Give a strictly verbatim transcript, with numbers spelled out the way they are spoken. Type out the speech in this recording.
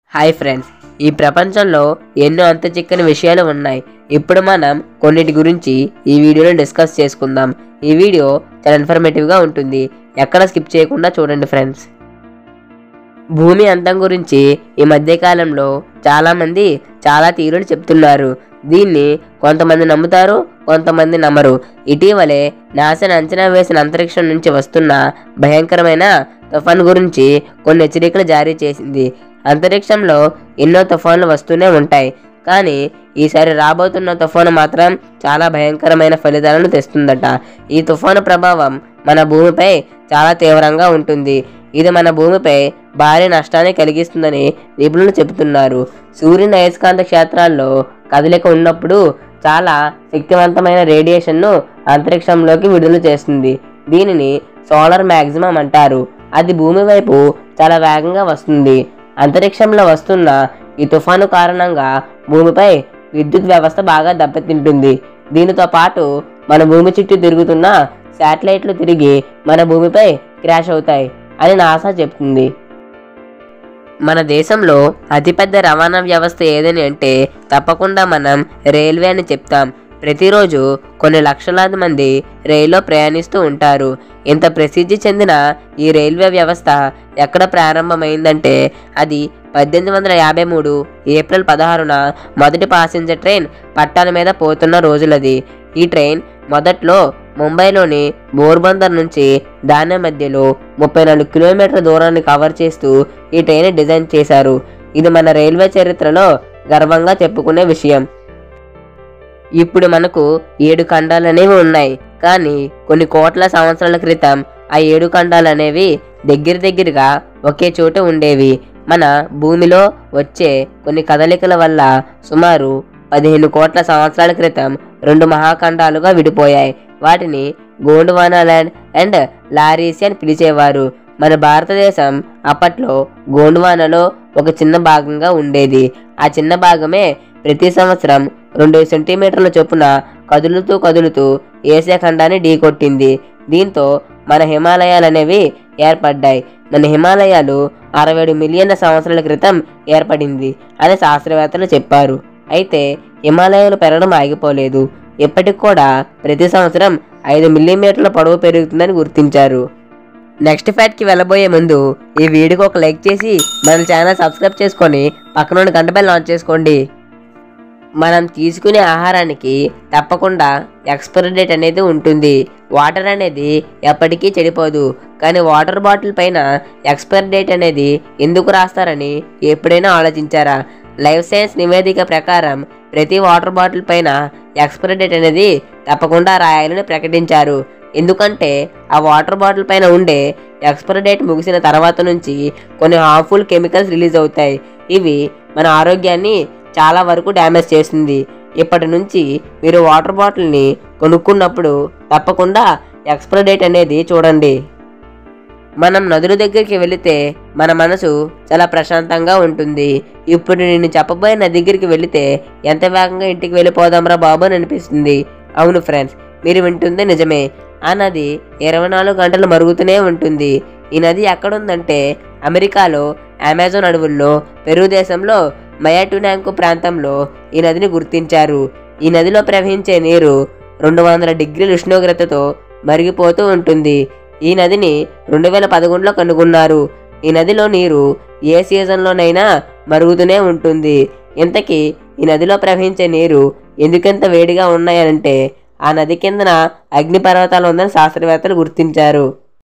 Hi friends, ఈ ప్రపంచంలో ఎన్నో అంత చిక్కని విషయాలు ఉన్నాయి. ఇప్పుడు మనం కొన్నిటి గురించి ఈ వీడియోలో డిస్కస్ చేసుకుందాం. ఈ వీడియో చాలా ఇన్ఫర్మేటివ్గా ఉంటుంది. ఎక్కడ స్కిప్ చేయకుండా చూడండి ఫ్రెండ్స్. భూమి అంతం గురించి ఈ మధ్యకాలంలో చాలామంది చాలా తీరులు చెప్తున్నారు. దీన్ని కొంతమంది నమ్ముతారు, కొంతమంది నమ్మరు. ఇటీవలే నాసా అంచనా వేసిన అంతరిక్షం నుంచి వస్తున్న భయంకరమైన తుఫాన్ గురించి కొన్ని హెచ్చరికలు జారీ చేసింది. అంతరిక్షంలో ఎన్నో తుఫాన్లు వస్తూనే ఉంటాయి, కానీ ఈసారి రాబోతున్న తుఫాను మాత్రం చాలా భయంకరమైన ఫలితాలను తెస్తుందట. ఈ తుఫాను ప్రభావం మన భూమిపై చాలా తీవ్రంగా ఉంటుంది. ఇది మన భూమిపై భారీ నష్టాన్ని కలిగిస్తుందని నిపుణులు చెబుతున్నారు. సూర్యుని అయస్కాంత క్షేత్రాల్లో కదలిక ఉన్నప్పుడు చాలా శక్తివంతమైన రేడియేషన్ను అంతరిక్షంలోకి విడుదల చేస్తుంది. దీనిని సోలార్ మ్యాక్సిమం అంటారు. అది భూమి వైపు చాలా వేగంగా వస్తుంది. అంతరిక్షంలో వస్తున్న ఈ తుఫాను కారణంగా భూమిపై విద్యుత్ వ్యవస్థ బాగా దెబ్బతింటుంది. దీనితో పాటు మన భూమి చుట్టూ తిరుగుతున్న శాటిలైట్లు తిరిగి మన భూమిపై క్రాష్ అవుతాయి అని నాసా చెప్తుంది. మన దేశంలో అతిపెద్ద రవాణా వ్యవస్థ ఏదని అంటే తప్పకుండా మనం రైల్వే అని చెప్తాం. ప్రతిరోజు కొన్ని లక్షలాది మంది రైల్లో ప్రయాణిస్తూ ఉంటారు. ఇంత ప్రసిద్ధి చెందిన ఈ రైల్వే వ్యవస్థ ఎక్కడ ప్రారంభమైందంటే అది పద్దెనిమిది వందల యాభై మూడు ఏప్రిల్ పదహారున మొదటి ప్యాసింజర్ ట్రైన్ పట్టాల మీద పోతున్న రోజులది. ఈ ట్రైన్ మొదట్లో ముంబైలోని పోర్బందర్ నుంచి దాని మధ్యలో ముప్పై నాలుగు కిలోమీటర్ల దూరాన్ని కవర్ చేస్తూ ఈ ట్రైన్ డిజైన్ చేశారు. ఇది మన రైల్వే చరిత్రలో గర్వంగా చెప్పుకునే విషయం. ఇప్పుడు మనకు ఏడు ఖండాలు అనేవి ఉన్నాయి, కానీ కొన్ని కోట్ల సంవత్సరాల క్రితం ఆ ఏడు ఖండాలు అనేవి దగ్గర దగ్గరగా ఒకే చోట ఉండేవి. మన భూమిలో వచ్చే కొన్ని కదలికల వల్ల సుమారు పదిహేను కోట్ల సంవత్సరాల క్రితం రెండు మహాఖండాలుగా విడిపోయాయి. వాటిని గోండ్వానా ల్యాండ్ అండ్ లారీసి అని పిలిచేవారు. మన భారతదేశం అప్పట్లో గోండ్వానాలో ఒక చిన్న భాగంగా ఉండేది. ఆ చిన్న భాగమే ప్రతి సంవత్సరం రెండు సెంటీమీటర్ల చొప్పున కదులుతూ కదులుతూ ఏసియా ఖండాన్ని ఢీకొట్టింది. దీంతో మన హిమాలయాలు అనేవి ఏర్పడ్డాయి. మన హిమాలయాలు అరవై ఏడు మిలియన్ల సంవత్సరాల క్రితం ఏర్పడింది అని శాస్త్రవేత్తలు చెప్పారు. అయితే హిమాలయాలు పెరగడం ఆగిపోలేదు. ఇప్పటికి కూడా ప్రతి సంవత్సరం ఐదు మిల్లీమీటర్ల పొడవు పెరుగుతుందని గుర్తించారు. నెక్స్ట్ ఫ్యాక్ట్కి వెళ్ళబోయే ముందు ఈ వీడియోకి ఒక లైక్ చేసి మన ఛానల్ సబ్స్క్రైబ్ చేసుకొని పక్కన గంట బెల్ ఆన్ చేసుకోండి. మనం తీసుకునే ఆహారానికి తప్పకుండా ఎక్స్పైరీ డేట్ అనేది ఉంటుంది. వాటర్ అనేది ఎప్పటికీ చెడిపోదు, కానీ వాటర్ బాటిల్ పైన ఎక్స్పైరీ డేట్ అనేది ఎందుకు రాస్తారని ఎప్పుడైనా ఆలోచించారా? లైఫ్ సైన్స్ నివేదిక ప్రకారం ప్రతి వాటర్ బాటిల్ పైన ఎక్స్పైరీ డేట్ అనేది తప్పకుండా రాయాలని ప్రకటించారు. ఎందుకంటే ఆ వాటర్ బాటిల్ పైన ఉండే ఎక్స్పైరీ డేట్ ముగిసిన తర్వాత నుంచి కొన్ని హార్మ్ఫుల్ కెమికల్స్ రిలీజ్ అవుతాయి. ఇవి మన ఆరోగ్యాన్ని చాలా వరకు డ్యామేజ్ చేస్తుంది. ఇప్పటి నుంచి మీరు వాటర్ బాటిల్ని కొనుక్కున్నప్పుడు తప్పకుండా ఎక్స్పైరీ డేట్ అనేది చూడండి. మనం నదుల దగ్గరికి వెళితే మన మనసు చాలా ప్రశాంతంగా ఉంటుంది. ఇప్పుడు నేను చెప్పబోయే నది దగ్గరికి వెళితే ఎంత వేగంగా ఇంటికి వెళ్ళిపోదాంరా బాబు అని అనిపిస్తుంది. అవును ఫ్రెండ్స్, మీరు వింటుంది నిజమే. ఆ నది ఇరవై నాలుగు గంటలు మరుగుతూనే ఉంటుంది. ఈ నది ఎక్కడుందంటే అమెరికాలో అమెజాన్ అడవుల్లో పెరు దేశంలో మయాటునాంకు ప్రాంతంలో ఈ నదిని గుర్తించారు. ఈ నదిలో ప్రవహించే నీరు రెండు వందల డిగ్రీల ఉష్ణోగ్రతతో మరిగిపోతూ ఉంటుంది. ఈ నదిని రెండు వేల పదకొండులో కనుగొన్నారు. ఈ నదిలో నీరు ఏ సీజన్లోనైనా మరుగుతూనే ఉంటుంది. ఇంతకీ ఈ నదిలో ప్రవహించే నీరు ఎందుకెంత వేడిగా ఉన్నాయంటే ఆ నది కిందన అగ్నిపర్వతాలు ఉందని శాస్త్రవేత్తలు గుర్తించారు.